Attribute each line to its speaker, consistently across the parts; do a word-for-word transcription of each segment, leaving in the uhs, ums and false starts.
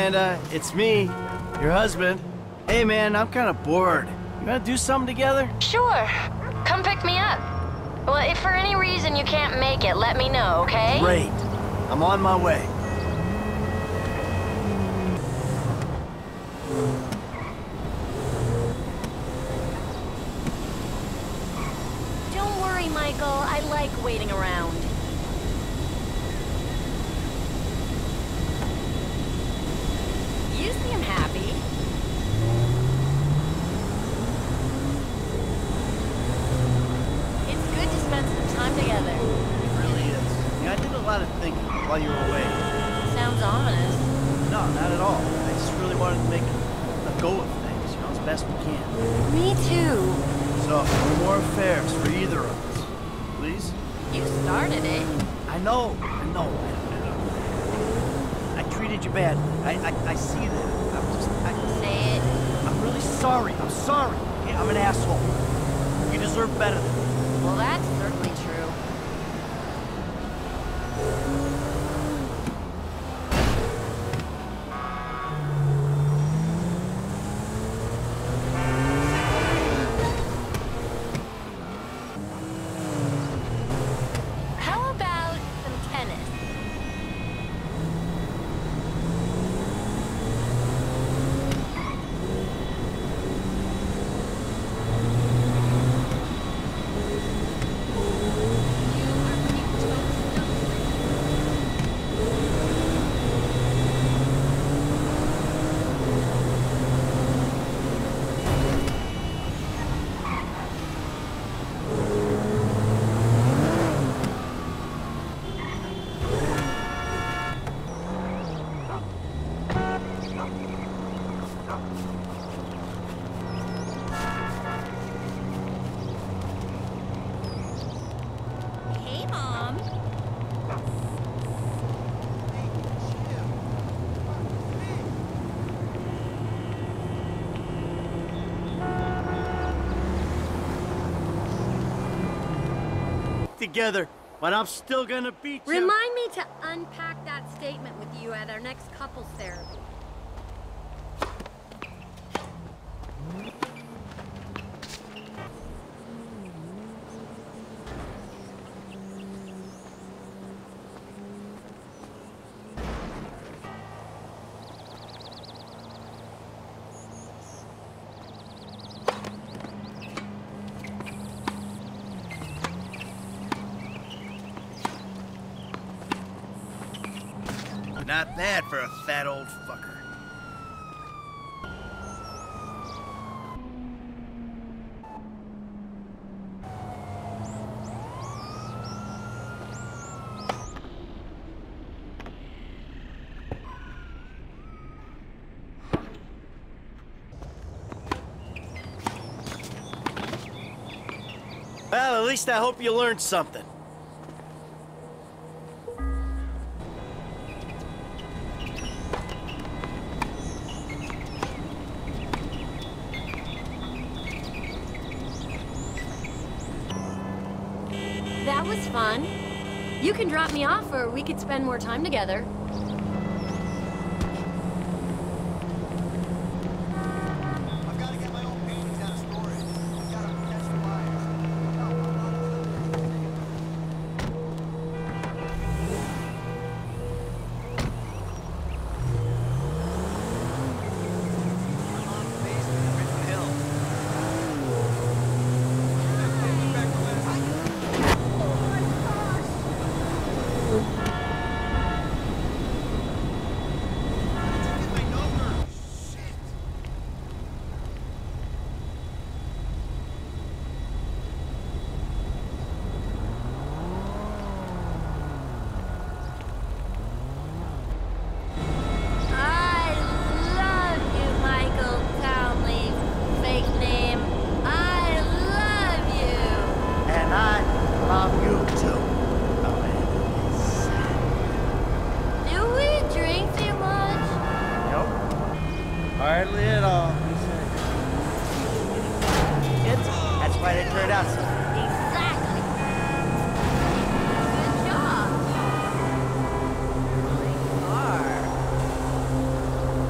Speaker 1: Amanda, it's me, your husband. Hey man, I'm kind of bored. You wanna do something together?
Speaker 2: Sure. Come pick me up. Well, if for any reason you can't make it, let me know, okay?
Speaker 1: Great. I'm on my way.
Speaker 2: Don't worry, Michael. I like waiting around. You seem happy. It's good to spend some time together.
Speaker 1: It really is. You know, I did a lot of thinking while you were away.
Speaker 2: Sounds ominous.
Speaker 1: No, not at all. I just really wanted to make a go of things, you know, as best we can.
Speaker 2: Me too.
Speaker 1: So, no more affairs for either of us. Please?
Speaker 2: You started it.
Speaker 1: I know, I know. I, I treated you bad. I, I, I see that. I'm just, I,
Speaker 2: Say it.
Speaker 1: I'm really sorry. I'm sorry. Okay, I'm an asshole. You deserve better than that.
Speaker 2: Well, that's certainly true. How about some tennis? Hey, Mom.
Speaker 1: Together, but I'm still gonna beat you.
Speaker 3: Remind me to unpack that statement with you at our next couples therapy.
Speaker 1: Not bad for a fat old fucker. Well, at least I hope you learned something.
Speaker 3: That was fun. You can drop me off or we could spend more time together.
Speaker 4: I've got to get my own paintings out of storage. I've got to catch the wires. My mom's basement in Richmond Hill. Back to last night. My number. Shit.
Speaker 3: I love you, Michael Townley. Fake name. I love you.
Speaker 1: And I love you too.
Speaker 3: Do we drink too much?
Speaker 1: Nope. Hardly at all. Kids, that's why they turned out so.
Speaker 3: Exactly. Good job. My car.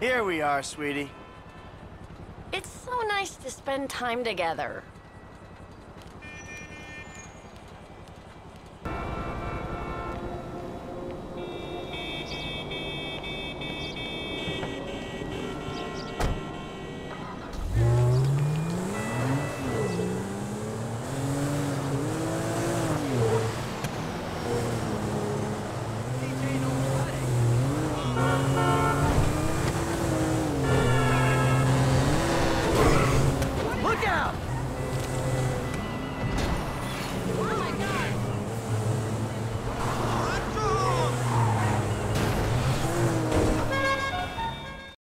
Speaker 1: Here we are, sweetie.
Speaker 2: It's so nice to spend time together.